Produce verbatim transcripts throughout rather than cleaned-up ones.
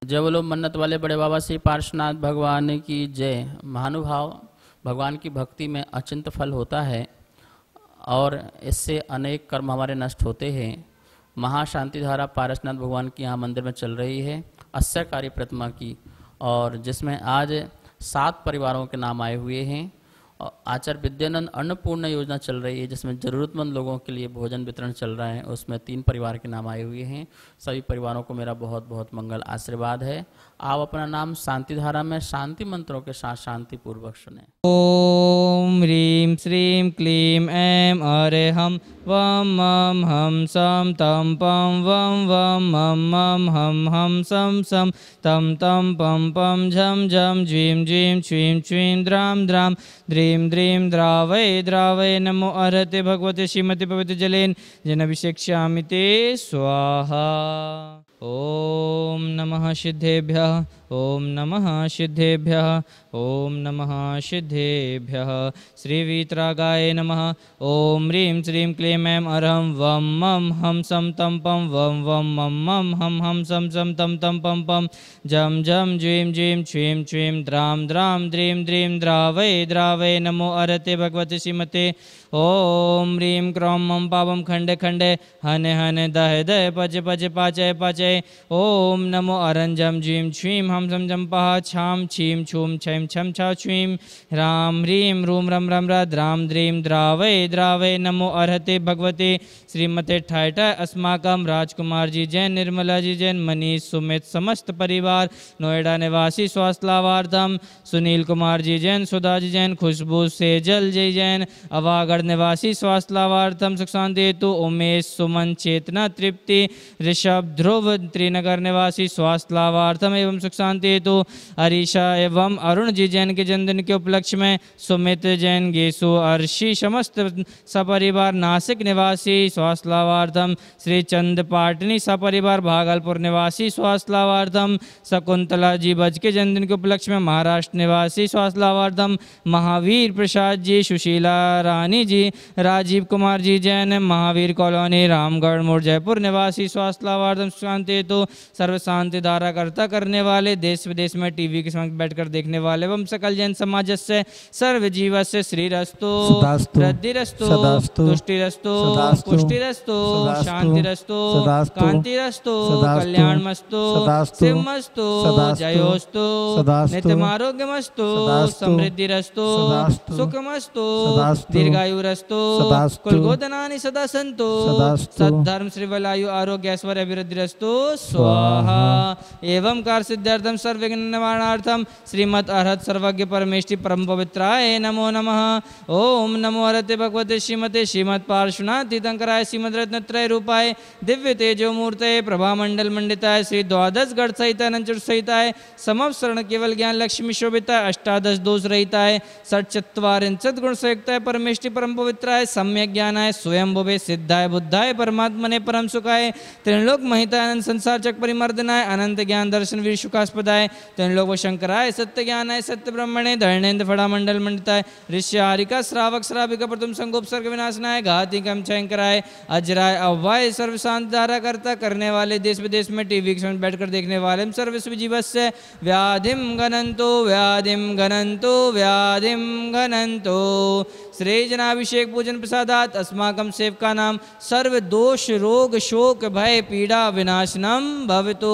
जय बोलो मन्नत वाले बड़े बाबा श्री पार्श्वनाथ भगवान की जय। महानुभाव, भगवान की भक्ति में अचिंत फल होता है और इससे अनेक कर्म हमारे नष्ट होते हैं। महाशांति धारा पार्श्वनाथ भगवान की यहाँ मंदिर में चल रही है, अस्यकारी प्रतिमा की, और जिसमें आज सात परिवारों के नाम आए हुए हैं। और आचार्य विद्यानंद अन्नपूर्णा योजना चल रही है जिसमें ज़रूरतमंद लोगों के लिए भोजन वितरण चल रहा है, उसमें तीन परिवार के नाम आए हुए हैं। सभी परिवारों को मेरा बहुत बहुत मंगल आशीर्वाद है। आप अपना नाम शांति धारा में शांति मंत्रों के साथ शांति पूर्वक सुने। ओम ह्रीं श्रीं क्लीं ऐं अरेहं वं मं हम सं तं पं वं वं मं मं हम हम सं सं तं तं पं पं झं झं ज्वीं ज्वीं छ्वीं छ्वीं द्रां द्रां द्रीं द्रीं द्रावय द्रावय। नमो अर्हते भगवते श्रीमते पवित्र जलेन जनाभिषेक्ष्यामि ते स्वाहा। ओम नमः सिद्धेभ्यः, ओम नमः सिद्धेभ्यः, ओम नमः सिद्धेभ्यः। श्री वीतरागाय नमः। ओम ह्रीं श्रीं क्लीं ऐं अरहं वं मं हम सं तं पं वं वं मं मं हम हम सं सं तं तं पं पं झं झं ज्वीं ज्वीं छ्वीं छ्वीं द्रां द्रां द्रीं द्रीं द्रावय द्रावय। नमो अर्हते भगवते श्रीमते। ओम ह्रीं क्रौं मं पावं खण्डे खण्डे हने हने दहे दहे पचे पचे पाचय पाचय। ओम नमो अरंजम ज्वीं छ्वीं हम सं जं पः छां छीं छूं छैं छं छा छ्वीं ह्रां ह्रीं रूं रं रं र द्रां द्रीं द्रावय द्रावय। नमो अर्हते भगवते श्रीमते ठाय ठाय। अस्माकं राजकुमार जी जैन, निर्मला जी जैन, मनीष सुमित समस्त परिवार, नोएडा निवासी स्वास्थ्य लाभार्थम सुनील कुमार जी जैन, सुधा जी जैन, खुशबू सेजल जी जैन, अवागढ़ निवासी स्वास्थ्य लाभार्थम सुख शांति हेतु उमेश सुमन चेतना तृप्ति ऋषभ ध्रुव, त्रिनगर निवासी स्वास्थ्य लाभार्थम एवं सुख शांति हेतु अरीशा एवं अरुण जी जैन के जन्मदिन के उपलक्ष्य में सुमित जैन, गेसु अर्शी समस्त सपरिवार, नासिक निवासी स्वास्थ्य लाभार्थम श्री चंद पाटनी सपरिवार, भागलपुर निवासी स्वास्थ्य लाभार्थम शकुंतला जी बज के जन्मदिन के उपलक्ष्य में महाराष्ट्र निवासी स्वास्थ्य लाभार्थम महावीर प्रसाद जी, सुशीला रानी जी, राजीव कुमार जी जैन, महावीर कॉलोनी रामगढ़ मोड़ जयपुर निवासी स्वास्थ्य लाभार्थम शांति हेतु सर्व शांति धारा करता करने वाले, देश विदेश में टीवी के समक्ष बैठकर देखने वाले एवं सकल जैन समाज से सर्व जीव से श्रीरस्तु वृद्धिरस्तु तुष्टिरस्तु पुष्टिरस्तु शांतिरस्तु कांतिरस्तु कल्याणमस्तु शिवमस्तु जयोस्तु नित्यम आरोग्यमस्तु समृद्धिरस्तु सुखमस्तु दीर्घायुरस्तु कुलगोधनानि सदा सन्तु सद्धर्म श्रीवलायु आरोग्य ऐश्वर्य अभिवृद्धिरस्तु स्वाहा। एवं कार सिद्धार्थम सर्वविघ्न निवारणार्थम श्रीमद अर्हत सर्वज्ञ परमेष्टि परम पवित्राय नमो नमः। ओम नमो अर्हते भगवते श्रीमते श्रीमद पार्श्वनाथ तीर्थंकराय श्रीमद रत्नत्रय रूपाय दिव्य तेजो मूर्तये प्रभामंडल मंडिताय श्री द्वादश गढ़ सहिताय नंचुर सहिताय समवसरण केवल ज्ञान लक्ष्मी शोभिताय अष्टादश दोष रहिताय षट्चत्वारिंशत् गुण संयुक्ताय परमेष्टि परम पवित्राय सम्यक ज्ञानाय स्वयं भुवे सिद्धाय बुद्धाय परमात्मने परम सुखाय त्रिलोक महिताय अनंत संसार चक परिमर्दनाय अनंत ज्ञान दर्शन वीर सुखास्पदाय त्रिलोक शंकराय सत्य ज्ञानाय सत्य ब्रह्मणे धरणेन्द्र फड़ा मंडल मंडिताय ऋष्यारिका श्रावक श्राविका प्रथम संगोपसर्ग विनाशनाय घातिकम चयंकराय अजराय अव्वाय सर्व शांति धारा करता करने वाले, देश विदेश में टीवी के बैठकर देखने वाले सर्व जीवस्य व्याधिम गणंतो व्याधिम गणंतो व्याधिम गणंतो श्री जनाभिषेक पूजन प्रसादात अस्माकं सेवका नाम सर्व दोष रोग शोक भय पीड़ा विनाशनम भवतु।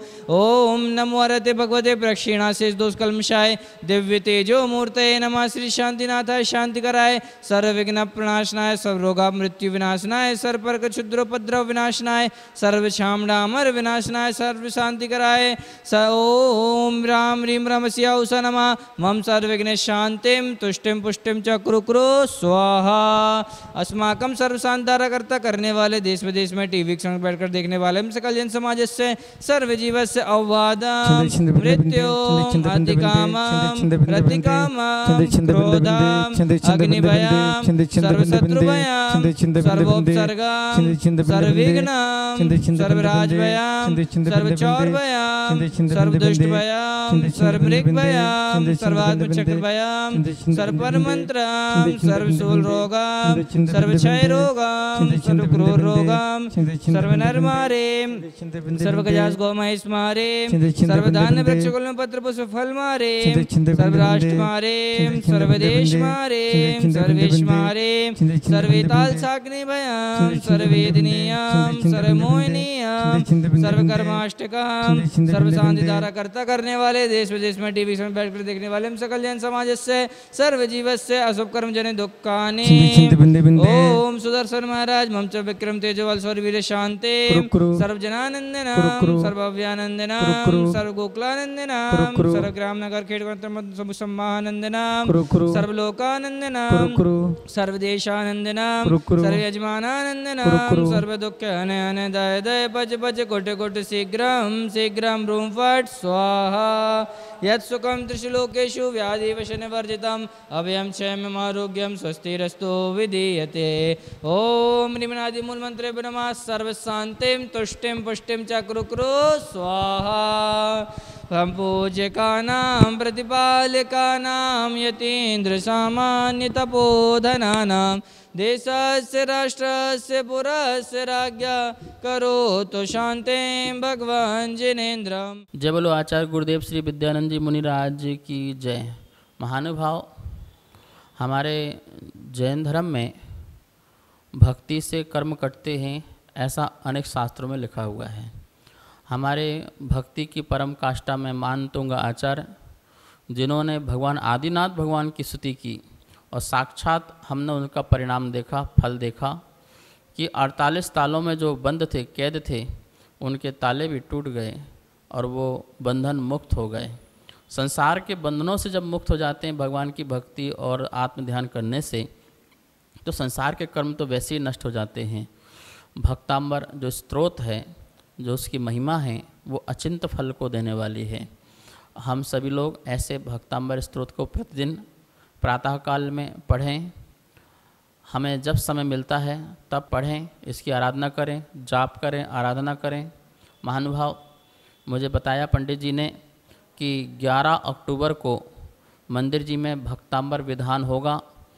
ओम नमो अर्हते भगवते प्रक्षीणाशेष दोष कल्मषाय दिव्य तेजो मूर्तये नमः। श्री शांतिनाथाय शांतिकराय सर्व विघ्न प्रणाशनाय सर्व रोगा मृत्यु विनाशनाय सर्व पर क्षुद्रोपद्रव विनाशनाय सर्व छामडामर विनाशनाय सर्व शांतिकराय स ओम राम ह्रीं रमस्या उषा नमः। मम सर्व विघ्न शांतिम तुष्टिम पुष्टिम च कुरु कुरु स्वाहा। अस्माकं सर्व शांति धारा करता करने वाले, देश विदेश में टीवी के संग बैठकर देखने वाले सकल जन समाज से सर्व जीव से अववादम मृत्यु अधिकामम प्रतिकामम क्रोधम अग्निभयम सर्वशत्रुभयम सर्वोपसर्गम सर्वविघ्नम सर्वराजभयम सर्वचौरभयम सर्वदुष्टभयम सर्वमृगभयम सर्वात्मचक्रभयम सर्वपरमंत्रम सर्वशूल रोगाम सर्वक्षय रोगाम सर्वक्रोध रोगाम सर्वनरमारे सर्वगजास गोमहेश मारे सर्वधान्य वृक्षकुल पत्र पुष्प फल मारे सर्वराष्ट्र मारे सर्वदेश मारे सर्वेश मारे सर्वेताल साग्नि भयाम सर्वेदनीयाम सर्वमोहिनीयाम सर्वकर्माष्टकाम सर्वशांति धारा कर्ता करने वाले देश विदेश में टीवी में बैठ कर देखने वाले हम सकल जन समाज से सर्व जीव से अशुभ कर्म जन दुखानि ओम सुदर्शन महाराज मम च विक्रम तेजवल स्वर्वीर शांति सर्व जनानंदनाम सर्वव्यानंदनाम सर्व गोकुलानंदनाम सर्व ग्राम नगर खेड़ सब सम्मानंदनाम सर्व लोकानंदनाम सर्व देशानंदनाम सर्व यजमानानंदनाम सर्व दुख हने हने दय दय पच पच कोटि कोटि शीघ्रम शीघ्रम रूम फट स्वाहा यत् सुखम त्रिशलोकेषु व्याधि वशन वर्जितम अभयम क्षेमम आरोग्यम स्वस्तिरस्तु विधीयते ओम निमनादि मूल मंत्रे नमः सर्व शांतिम तुष्टिम पुष्टिम च कुरु कुरु स्वाहा हम पूज्यकानां प्रतिपालकानां यतीन्द्र सामान्य तपोधनानां देशस्य राष्ट्रस्य पुरस्य राज्ञा करोतु शांतिं भगवान जिनेन्द्रम। जय बोलो आचार्य गुरुदेव श्री विद्यानंद जी मुनिराज जी की जय। महानुभाव, हमारे जैन धर्म में भक्ति से कर्म कटते हैं ऐसा अनेक शास्त्रों में लिखा हुआ है। हमारे भक्ति की परम काष्ठा में मानतुंग आचार्य, जिन्होंने भगवान आदिनाथ भगवान की स्तुति की और साक्षात हमने उनका परिणाम देखा, फल देखा कि अड़तालीस तालों में जो बंद थे, कैद थे, उनके ताले भी टूट गए और वो बंधन मुक्त हो गए। संसार के बंधनों से जब मुक्त हो जाते हैं भगवान की भक्ति और आत्म ध्यान करने से, तो संसार के कर्म तो वैसे ही नष्ट हो जाते हैं। भक्तांबर जो स्रोत है, जो उसकी महिमा है, वो अचिंत फल को देने वाली है। हम सभी लोग ऐसे भक्तांबर स्रोत को प्रतिदिन प्रातःकाल में पढ़ें। हमें जब समय मिलता है तब पढ़ें, इसकी आराधना करें, जाप करें, आराधना करें। महानुभाव, मुझे बताया पंडित जी ने कि ग्यारह अक्टूबर को मंदिर जी में भक्तांबर विधान होगा,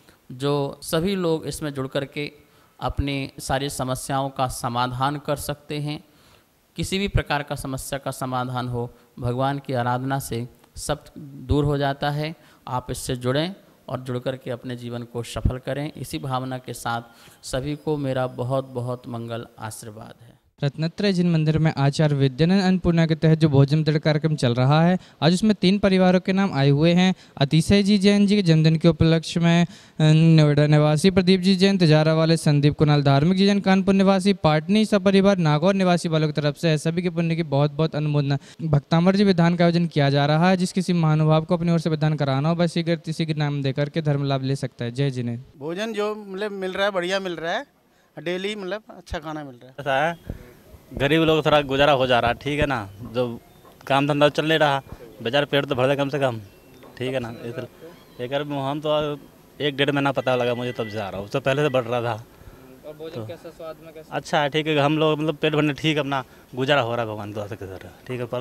जो सभी लोग इसमें जुड़ कर के अपनी सारी समस्याओं का समाधान कर सकते हैं। किसी भी प्रकार का समस्या का समाधान हो, भगवान की आराधना से सब दूर हो जाता है। आप इससे जुड़ें और जुड़ कर के अपने जीवन को सफल करें। इसी भावना के साथ सभी को मेरा बहुत बहुत मंगल आशीर्वाद है। रत्नत्रय जिन मंदिर में आचार्य विद्यानंद अन्नपूर्णा के तहत जो भोजन वितरण कार्यक्रम चल रहा है, आज उसमें तीन परिवारों के नाम आए हुए हैं। अतिशय जी जैन जी के जन्मदिन के उपलक्ष्य में नोएडा निवासी प्रदीप जी जैन, तिजारा वाले संदीप कुणाल धार्मिक जी जैन, कानपुर निवासी पाटनी सपरिवार नागौर निवासी वालों की तरफ से सभी के पुण्य की बहुत बहुत अनुमोदना। भक्तांबर जी विधान का आयोजन किया जा रहा है। जिस किसी महानुभाव को अपनी ओर से विधान कराना हो, बस शीघ्र किसी के नाम देकर के धर्म लाभ ले सकता है। जय जिने। भोजन जो मतलब मिल रहा है बढ़िया मिल रहा है, डेली मतलब अच्छा खाना मिल रहा है। ऐसा है, गरीब लोग थोड़ा गुजारा हो जा रहा है, ठीक है ना। जो काम धंधा चल नहीं रहा, बेचारे पेट तो भर दे कम से कम, ठीक है ना। एक हम तो एक डेढ़ महीना पता लगा मुझे, तब से आ रहा हूँ। उससे पहले से बढ़ रहा था। और भोजन तो कैसा स्वाद में कैसा? अच्छा है, ठीक है। हम लोग मतलब पेट भरने ठीक अपना गुजारा हो रहा है, भगवान दुआ से, ठीक है।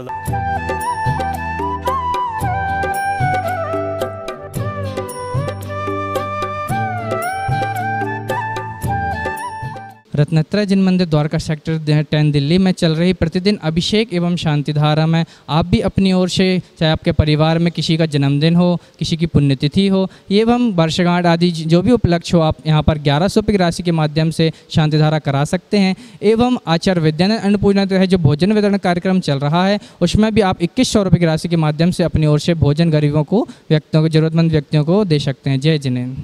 पर रत्नत्रय जिन मंदिर द्वारका सेक्टर टेन दिल्ली में चल रही प्रतिदिन अभिषेक एवं शांति धारा में आप भी अपनी ओर से, चाहे आपके परिवार में किसी का जन्मदिन हो, किसी की पुण्यतिथि हो एवं वर्षगांठ आदि जो भी उपलक्ष्य हो, आप यहाँ पर ग्यारह सौ रुपये की राशि के माध्यम से शांति धारा करा सकते हैं। एवं आचार्य विद्यानंद अन्नपूर्णा है जो भोजन वितरण कार्यक्रम चल रहा है, उसमें भी आप इक्कीस सौ रुपये की राशि के माध्यम से अपनी ओर से भोजन गरीबों को, व्यक्तियों को, जरूरतमंद व्यक्तियों को दे सकते हैं। जय जिनेन्द्र।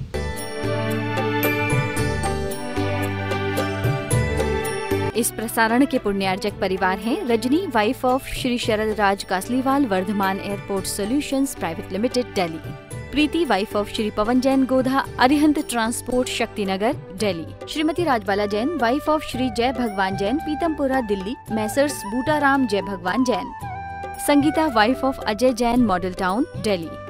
इस प्रसारण के पुण्यार्जक परिवार हैं Rajni, wife of Shri Sharad Raj Kasliwal, Vardhman airport solutions private limited, Delhi. Preeti, wife of Shri Pawan Jain, Godha, Arihant transport, Shaktinagar, Delhi. Shrimati Rajbala Jain, wife of Shri Jai Bhagwan Jain, Pitampura, Delhi. Messrs Butaram Jai Bhagwan Jain. Sangeeta, wife of Ajay Jain, model town, Delhi.